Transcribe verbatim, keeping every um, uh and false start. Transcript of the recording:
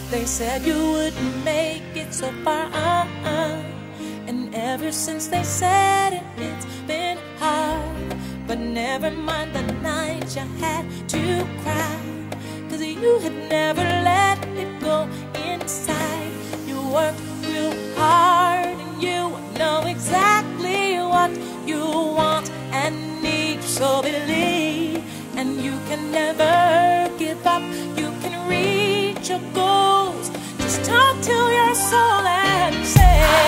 They said you wouldn't make it so far, uh-uh. And ever since they said it, it's been hard. But never mind the night you had to cry, 'cause you had never let it go inside. You worked real hard and you know exactly what you want and need. So believe, and you can never give up. You can reach your goals. Just talk to your soul and say